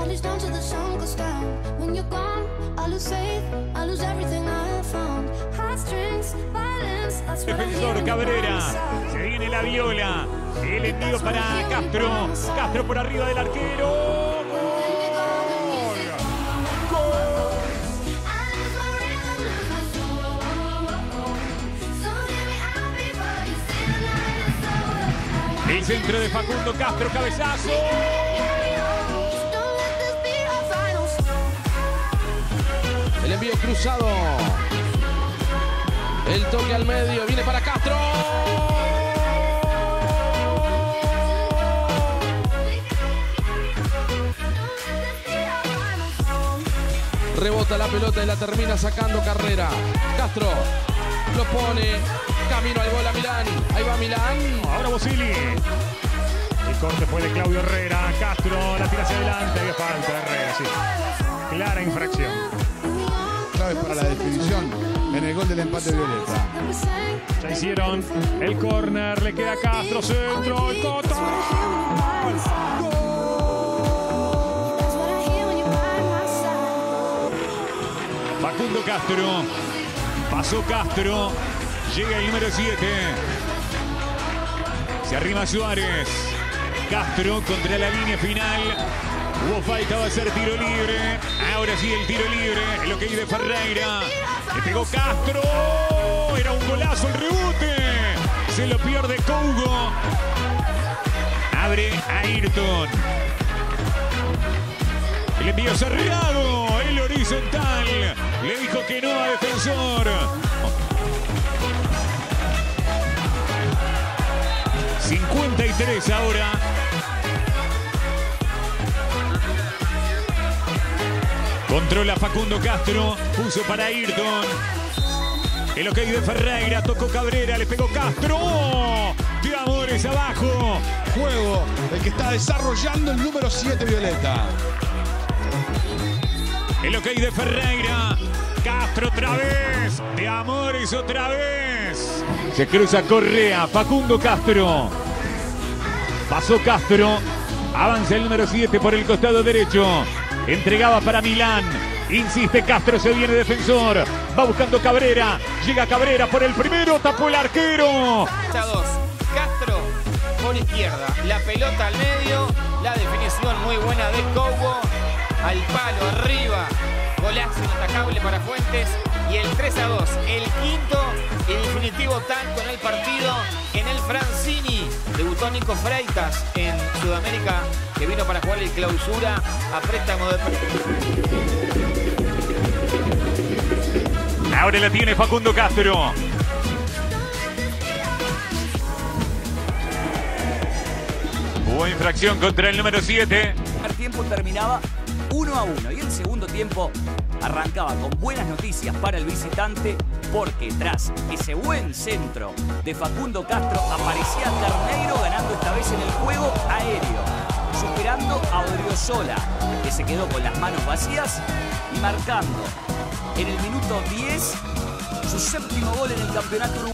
Defensor Cabrera, se viene la viola, el envío para Castro, Castro por arriba del arquero. El centro de Facundo Castro, cabezazo. El envío cruzado. El toque al medio, viene para Castro. Rebota la pelota y la termina sacando Carrera. Castro lo pone, camino al gol a Milán. Ahí va Milán. Ahora Bosilli. El corte fue de Claudio Herrera. Castro la tira hacia adelante. Había falta de Herrera, sí. Clara infracción. Clave para la definición en el gol del empate violeta. Ya hicieron el córner. Le queda Castro. Centro. El Cota. Facundo Castro. Pasó Castro. Llega el número 7. Se arrima Suárez. Castro contra la línea final. Hubo falta, va a ser tiro libre. Ahora sí el tiro libre. El ok de Ferreira. Le pegó Castro. Era un golazo el rebote. Se lo pierde Cougo. Abre Ayrton. El envío cerrado. El horizontal. Le dijo que no a Defensor. 53 ahora. Controla Facundo Castro. Puso para Ayrton. El ok de Ferreira. Tocó Cabrera. Le pegó Castro. De Amores abajo. Juego el que está desarrollando el número 7 violeta. El ok de Ferreira. Castro otra vez. De Amores otra vez. Se cruza Correa. Facundo Castro. Pasó Castro. Avanza el número 7 por el costado derecho. Entregaba para Milán. Insiste Castro. Se viene Defensor. Va buscando Cabrera. Llega Cabrera por el primero. Tapó el arquero. 2. Castro por izquierda. La pelota al medio. La definición muy buena de Cougo. Al palo arriba. Golazo inatacable para Fuentes. Y el 3-2. El quinto y definitivo tanto en el partido. En el Francini. Debutó Nico Freitas en Sudamérica, que vino para jugar el clausura a préstamo de... Ahora la tiene Facundo Castro. Hubo infracción contra el número 7. El tiempo terminaba 1-1 y el segundo tiempo arrancaba con buenas noticias para el visitante, porque tras ese buen centro de Facundo Castro aparecía Carneiro ganando esta vez en el juego aéreo, superando a Odriozola, que se quedó con las manos vacías y marcando en el minuto 10 su séptimo gol en el campeonato uruguayo.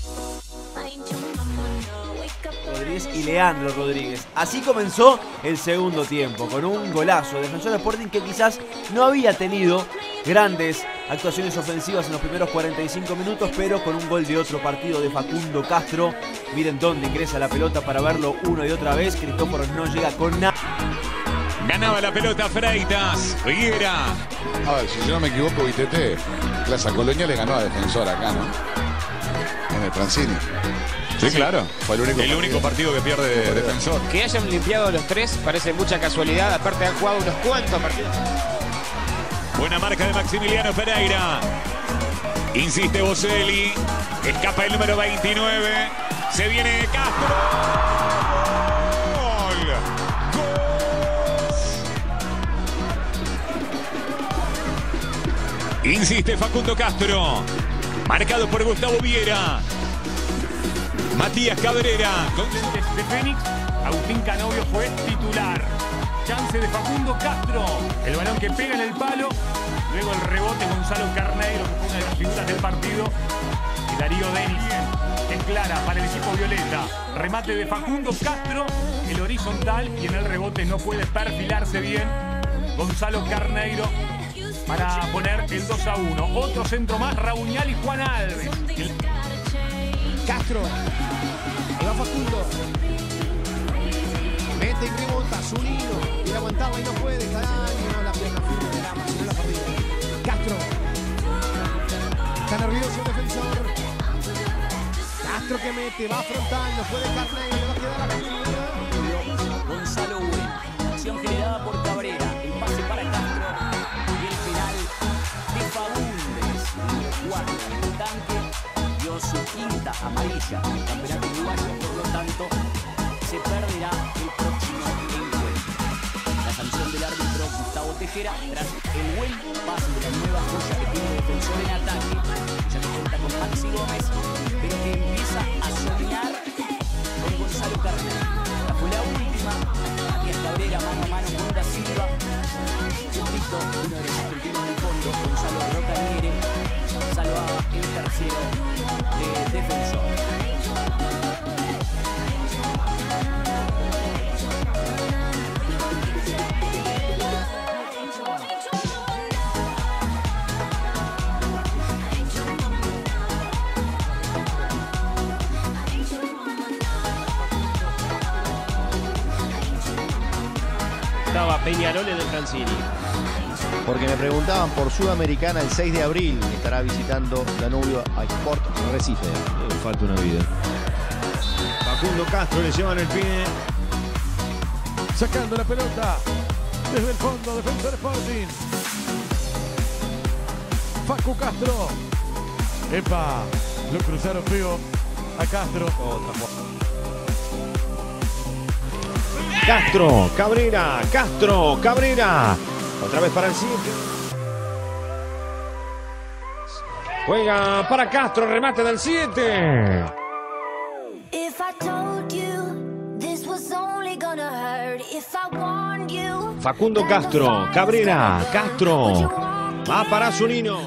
Rodríguez y Leandro Rodríguez. Así comenzó el segundo tiempo, con un golazo de Defensor Sporting, que quizás no había tenido grandes actuaciones ofensivas en los primeros 45 minutos, pero con un gol de otro partido de Facundo Castro. Miren dónde ingresa la pelota para verlo una y otra vez. Cristóforo no llega con nada. Ganaba la pelota Freitas. Figuera. A ver, si yo no me equivoco, ITT, Plaza Colonia le ganó a Defensor acá, ¿no? En el Francini. Sí, claro. Fue el único partido que pierde Defensor. Que hayan limpiado los tres parece mucha casualidad. Aparte han jugado unos cuantos partidos. Buena marca de Maximiliano Pereira. Insiste Boselli. Escapa el número 29. Se viene Castro. Gol. Gol. Insiste Facundo Castro. Marcado por Gustavo Viera. Matías Cabrera. De Fénix, Agustín Canovio fue titular. Chance de Facundo Castro. El balón que pega en el palo. Luego el rebote Gonzalo Carneiro, que fue una de las figuras del partido. Y Darío Denis en clara para el equipo violeta. Remate de Facundo Castro. El horizontal, y en el rebote no puede perfilarse bien. Gonzalo Carneiro para poner el 2-1. Otro centro más, Rabuñal y Juan Alves. Castro. Ahí va Facundo. Mete y remonta. Zunino. Quiere aguantarla y no puede. Cadaño. La pierna firme de Lama. Si no la perdida. Castro. Está nervioso el defensor. Castro que mete. Va frontal. No puede Carneiro. Le va a quedar a la Gonzalo Bueno. Acción generada por Cabrera. El pase para Castro. Y el penal de Faúndez. El cuarto del tanque. Dio su quinta amarilla en el campeonato uruguayo. Por lo tanto, se perderá el próximo encuentro. La sanción del árbitro Gustavo Tejera tras el buen pase de la nueva joya que tiene el defensor en ataque, ya que cuenta con Maxi Gómez, pero que empieza a soñar con Gonzalo Carneiro. Esta fue la última. Matías Cabrera mano a mano con Da Silva. Justito, uno de los argentinos del fondo, Gonzalo Rocaniere, salvaba el tercero de defensor. Estaba Peñarol en el Francini. Porque me preguntaban por Sudamericana el 6 de abril. Estará visitando Danubio a Sport Recife. Falta una vida. Facundo Castro le llevan el pie. Sacando la pelota desde el fondo, Defensor Sporting. Facu Castro. Epa, lo cruzaron feo a Castro. Castro, Cabrera, Castro, Cabrera. Otra vez para el 7. Juega para Castro, remate del 7. Facundo Castro, Cabrera, Castro. Va para Zunino.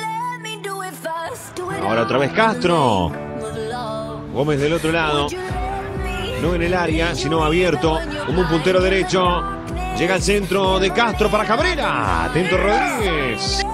Ahora otra vez Castro. Gómez del otro lado. No en el área, sino abierto como un puntero derecho. Llega al centro de Castro para Cabrera. Atento Rodríguez.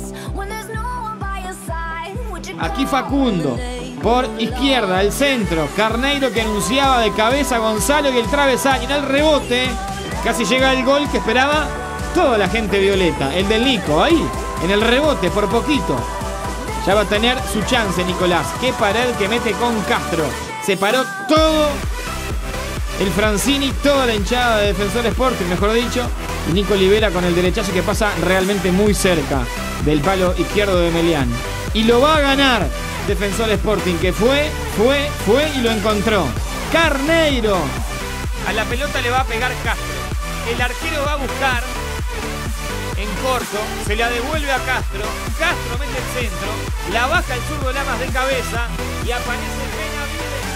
Aquí Facundo. Por izquierda, el centro. Carneiro que anunciaba de cabeza a Gonzalo y el travesaño. En el rebote casi llega el gol que esperaba toda la gente violeta. El del Nico, ahí, en el rebote, por poquito. Ya va a tener su chance Nicolás. Qué pared que mete con Castro. Se paró todo el Francini, toda la hinchada de Defensor Sporting, mejor dicho. Y Nico libera con el derechazo que pasa realmente muy cerca del palo izquierdo de Melián. Y lo va a ganar Defensor Sporting, que fue y lo encontró. Carneiro. A la pelota le va a pegar Castro. El arquero va a buscar en corto, se la devuelve a Castro. Castro mete el centro, la baja el zurdo Lamas de cabeza y aparece Benavides.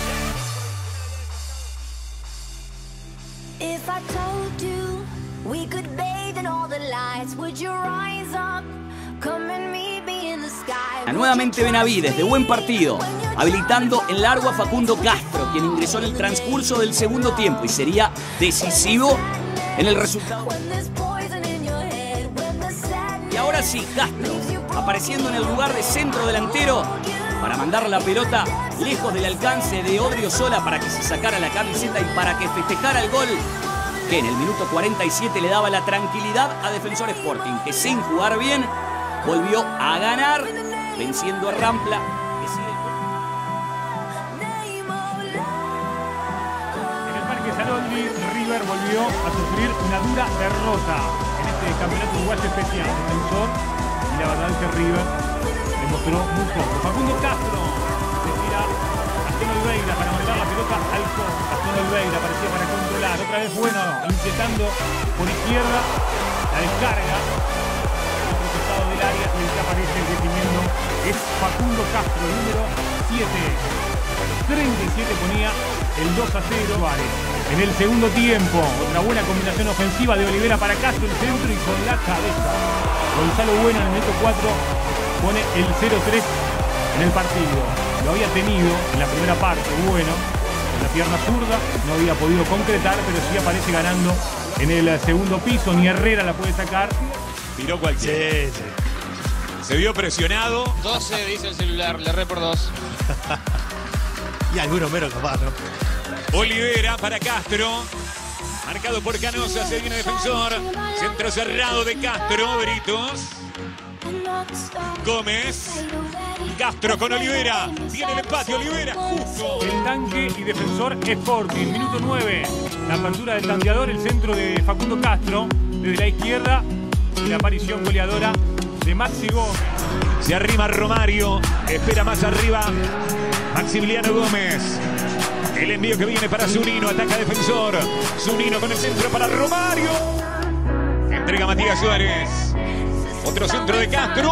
If I told you we could bathe in all the lights, would you rise up? Come and meet me in the sky. Nuevamente Benavides, de buen partido, habilitando en largo a Facundo Castro, quien ingresó en el transcurso del segundo tiempo y sería decisivo en el resultado. Y ahora sí, Castro, apareciendo en el lugar de centro delantero para mandar la pelota lejos del alcance de Odriozola para que se sacara la camiseta y para que festejara el gol que en el minuto 47 le daba la tranquilidad a Defensor Sporting, que sin jugar bien volvió a ganar, venciendo a Rampla. En el Parque Sarandí, River volvió a sufrir una dura derrota en este campeonato uruguayo especial. Defensor, y la verdad es que River demostró muy poco. Facundo Castro se tira a Gastón Oliveira para mandar la pelota al costo. Gastón Oliveira parecía para controlar. Otra vez bueno, inquietando por izquierda la descarga. Otro costado del área y el que aparece definiendo es Facundo Castro, número 7. 37 ponía el 2-0 Suárez. En el segundo tiempo, otra buena combinación ofensiva de Olivera para Castro, el centro y con la cabeza. Gonzalo Bueno en el minuto 4 pone el 0-3 en el partido. Lo había tenido en la primera parte, Bueno, en la pierna zurda, no había podido concretar, pero sí aparece ganando en el segundo piso, ni Herrera la puede sacar. Tiró cualquiera. Sí. Se vio presionado. 12 dice el celular, le erré por 2. Y alguno menos capaz, ¿no? Olivera para Castro. Marcado por Canosa, se viene defensor. Centro cerrado de Castro, Britos. Gómez. Castro con Olivera. Tiene el empate, Olivera, justo. El tanque y defensor Sporting. Minuto 9. La apertura del tanteador, el centro de Facundo Castro. Desde la izquierda. Y la aparición goleadora de Maxi Gómez. Se arrima Romario. Espera más arriba Maximiliano Gómez. El envío que viene para Zunino. Ataca defensor. Zunino con el centro para Romario. Entrega Matías Suárez. Otro centro de Castro.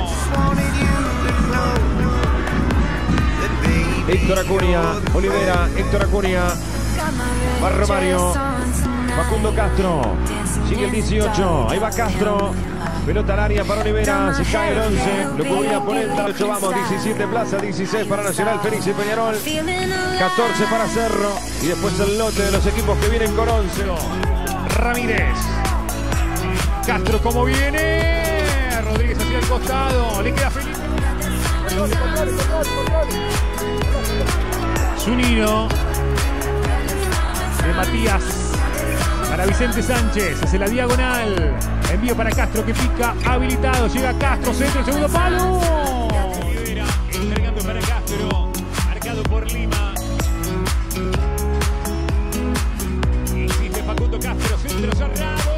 Héctor Acuña, Olivera, Héctor Acuña, va Romario, Facundo Castro, sigue el 18, ahí va Castro, pelota al área para Olivera, se cae el 11, lo cubría por el 8, vamos, 17 Plaza, 16 para Nacional, Félix y Peñarol, 14 para Cerro, y después el lote de los equipos que vienen con 11. Ramírez. Castro como viene. Rodríguez hacia el costado. Le queda Felipe. Zunino. De Matías. Para Vicente Sánchez. Hace la diagonal. Envío para Castro que pica. Habilitado. Llega Castro. Centro. El segundo palo. Olivera entregando para Castro. Marcado por Lima. Insiste Facundo Castro. Centro cerrado.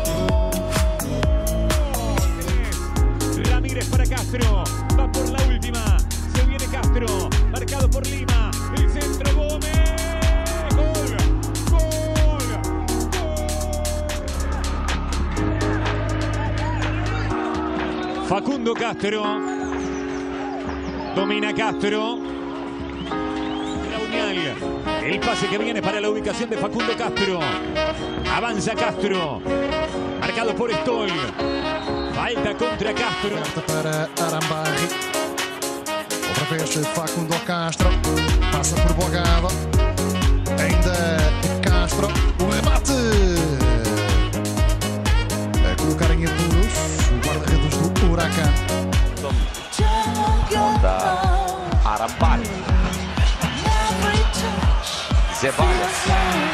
Ramírez para Castro. Va por la última. Se viene Castro. Marcado por Lima. El centro Gómez. Gol. Gol. Gol. Facundo Castro. Domina Castro. Raunial. El pase que viene para la ubicación de Facundo Castro. Avanza Castro. Marcado por Stoll. Falta contra Castro. Para Arambarri. Outra vez Facundo Castro. Passa por Bogado. Ainda Castro. O remate. A colocar em apuros o guarda-redes do Huracan. Da Arambarri. Ceballos.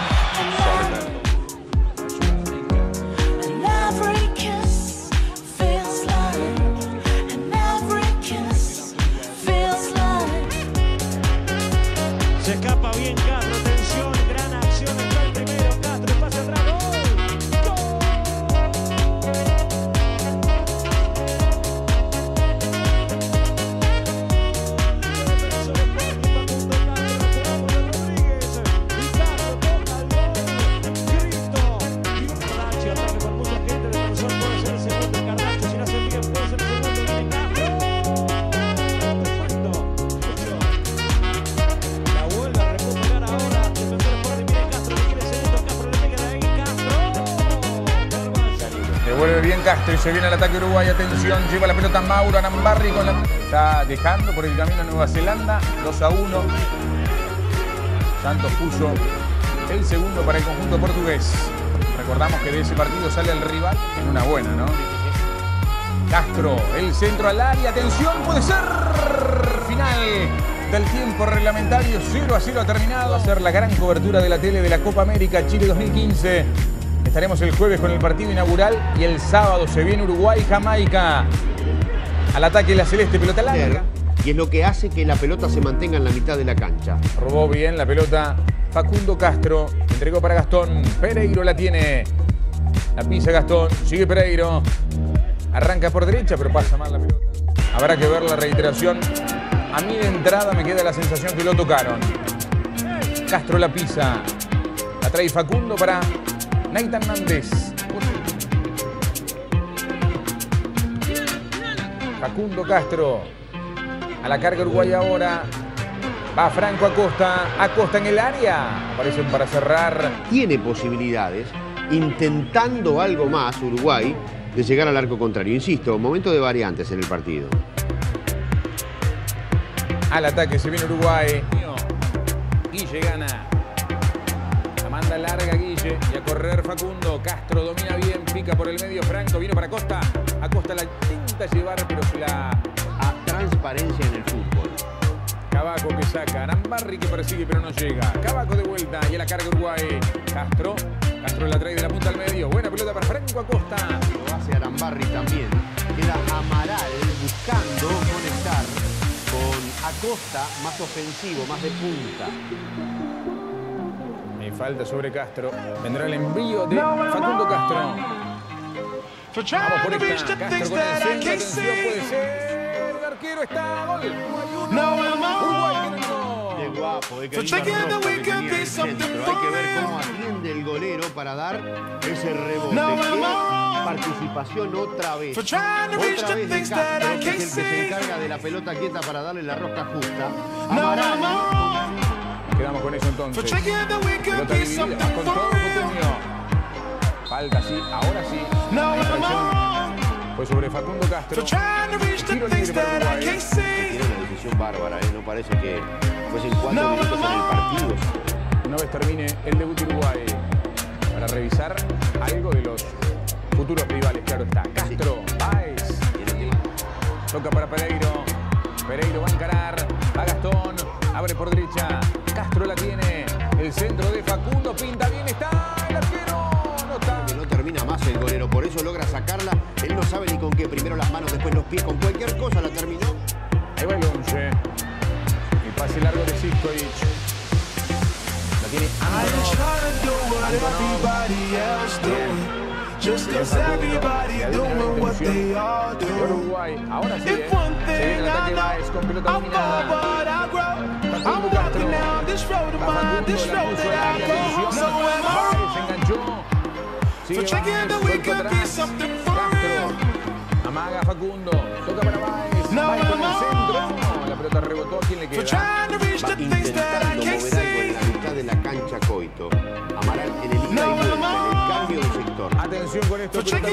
Se escapa bien Castro, atención, gran acción, entró el primero, Castro, pase atrás, Devuelve bien Castro y se viene al ataque Uruguay. Atención, lleva la pelota Mauro Arambarri con la... Está dejando por el camino a Nueva Zelanda. 2-1. Santos puso el segundo para el conjunto portugués. Recordamos que de ese partido sale el rival en una buena, ¿no? Castro, el centro al área. Atención, puede ser final del tiempo reglamentario. 0-0 ha terminado. Va a ser la gran cobertura de la tele de la Copa América Chile 2015. Estaremos el jueves con el partido inaugural y el sábado se viene Uruguay-Jamaica. Al ataque la celeste, pelota larga. Y es lo que hace que la pelota se mantenga en la mitad de la cancha. Robó bien la pelota Facundo Castro. Entregó para Gastón. Pereiro la tiene. La pisa Gastón. Sigue Pereiro. Arranca por derecha, pero pasa mal la pelota. Habrá que ver la reiteración. A mí de entrada me queda la sensación que lo tocaron. Castro la pisa. La trae Facundo para Nathan Nández. Facundo Castro. A la carga Uruguay ahora. Va Franco Acosta. Acosta en el área. Aparecen para cerrar. Tiene posibilidades, intentando algo más Uruguay, de llegar al arco contrario. Insisto, momento de variantes en el partido. Al ataque se viene Uruguay. Guille gana. La manda larga Guille. distribuye y a correr Facundo. Castro domina bien, pica por el medio. Franco vino para Acosta. Acosta la intenta llevar, pero se la... transparencia en el fútbol. Cavaco que saca. Arambarri que persigue, pero no llega. Cavaco de vuelta y a la carga Uruguay. Castro la trae de la punta al medio. Buena pelota para Franco Acosta. Lo hace Arambarri también. Queda Amaral buscando conectar con Acosta, más ofensivo, más de punta. Y falta sobre Castro. Vendrá el envío de Facundo Castro. Vamos por esta. Castro con el centro. Atención, puede ser. El arquero está. Gol. Uruguay. Qué guapo, de que tenía el centro. Hay que ver cómo atiende el golero para dar ese rebote. Qué participación otra vez. Otra vez de Castro, que es el que se encarga de la pelota quieta para darle la rosca justa. Amaral. Quedamos con eso entonces. Pelota dividida, más con todo Coutinho. Falta, sí, ahora sí. La infracción fue sobre Facundo Castro. Tiro libre para Uruguay. Tiene una decisión bárbara, no parece que fuesen 4 minutos en el partido. Una vez termine el debut de Uruguay, para revisar algo de los futuros rivales, claro está. Castro, Baez. Toca para Pereiro. Pereiro va a encarar. Va Gastón. Abre por derecha. Castro la tiene. El centro de Facundo. Pinta bien. Está el arquero. No está. Que no termina más el golero. Por eso logra sacarla. Él no sabe ni con qué. Primero las manos, después los pies. Con cualquier cosa la terminó. Ahí va el 11. El pase largo de Sivkovic. La tiene Uruguay. Ahora sí, se viene el ataque Baez con pelota dominada. Facundo Castro. Baez enganchó. Sigue Baez, suelto atrás. Castro. Amaga Facundo. Toca para Baez. Baez con el centro. La pelota rebotó. ¿A quién le queda? Va intentando mover algo en la mitad de la cancha Coito. Amaral en el ida y vuelta, en el cambio de sector. Atención con esto. Ahí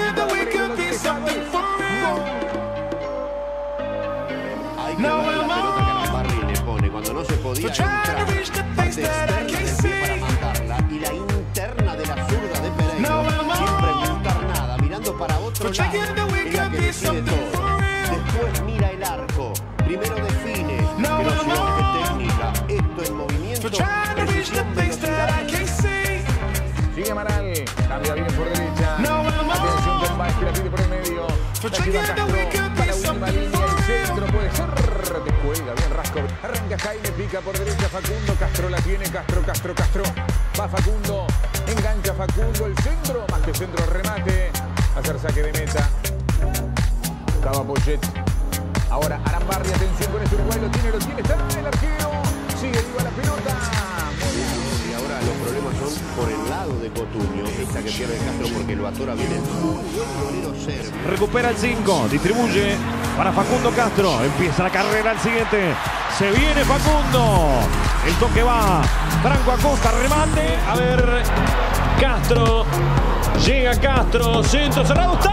que ver la pelota que Arambarri le pone. Cuando no se podía entrar, parte externa del pie para mandarla y la interna de la zurda de Pereiro. Sin preguntar nada, mirando para otro lado. Es la que decide todo. Después mira el arco. Primero define. Velocidad de técnica. Esto en movimiento. Precisión, velocidad. Sigue Amaral. Cambia bien por derecha. Atención con Baez que la pide por el medio. La lleva Castro. Para la última línea. El centro puede ser. Descuelga bien Rasco. Arranca Jaime. Pica por derecha Facundo. Castro la tiene. Castro. Va Facundo. Engancha Facundo. El centro. Más que centro. Remate. Hacer saque de meta. Buscaba Poyet. Ahora Arambarri. Atención con este Uruguay. Lo tiene. Está el arquero. Sigue viva la pelota. Muy bien. Y ahora los problemas son por el lado de Coutinho. Esta que pierde Castro porque lo atora bien el golero serbio. Recupera el 5, distribuye para Facundo Castro. Empieza la carrera al siguiente. Se viene Facundo. El toque va. Franco Acosta, remate. A ver. Castro. Llega Castro. Centro cerrado. ¡Está!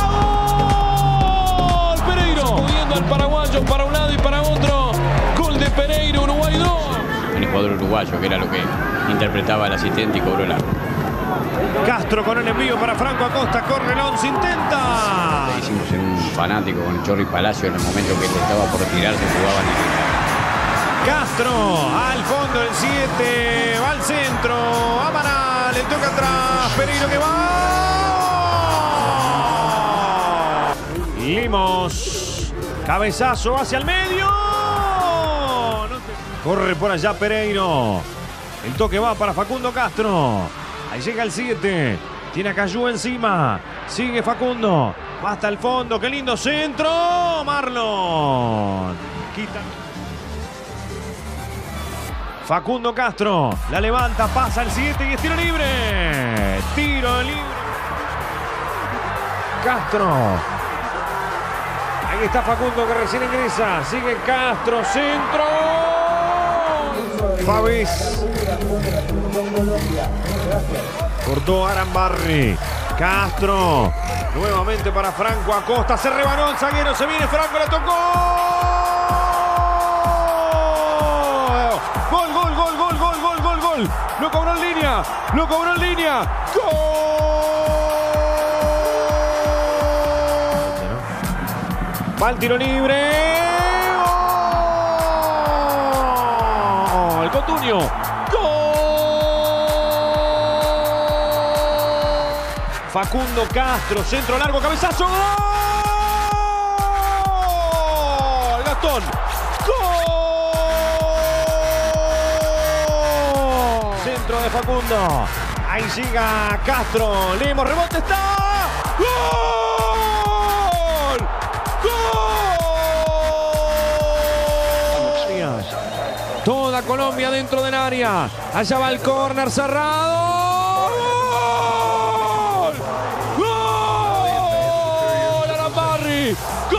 ¡Gol! Pereiro. Moviendo al paraguayo para un lado y para otro. Gol de Pereiro. Uruguay 2. El jugador uruguayo, que era lo que interpretaba el asistente y cobró el arco. Castro con el envío para Franco Acosta. Corre Lons, intenta. Le hicimos en un fanático con el Chorri Palacio en el momento que estaba por retirarse, jugaban en Castro al fondo del 7. Va al centro. Amaral. Le toca atrás. Pereiro que va. Limos. Cabezazo hacia el medio. Corre por allá Pereiro. El toque va para Facundo Castro. Ahí llega el 7. Tiene a Cayú encima. Sigue Facundo. Va hasta el fondo. ¡Qué lindo centro! Marlon. Quita. Facundo Castro. La levanta. Pasa el 7 y es tiro libre. Tiro libre. Castro. Ahí está Facundo que recién ingresa. Sigue Castro. Centro. Favis. Cortó Arambarri. Castro. Nuevamente para Franco Acosta. Se rebanó el zaguero. Se viene Franco. Le tocó. Gol. gol. Lo cobró en línea. Lo cobró en línea. ¡Gol! Va el tiro libre. ¡Gol! Cotuño. Facundo Castro, centro largo, cabezazo. ¡Gol! Gastón. ¡Gol! Centro de Facundo. Ahí siga Castro. Lemos, rebote, está. ¡Gol! ¡Gol! Toda Colombia dentro del área. Allá va el córner cerrado. ¡Gol!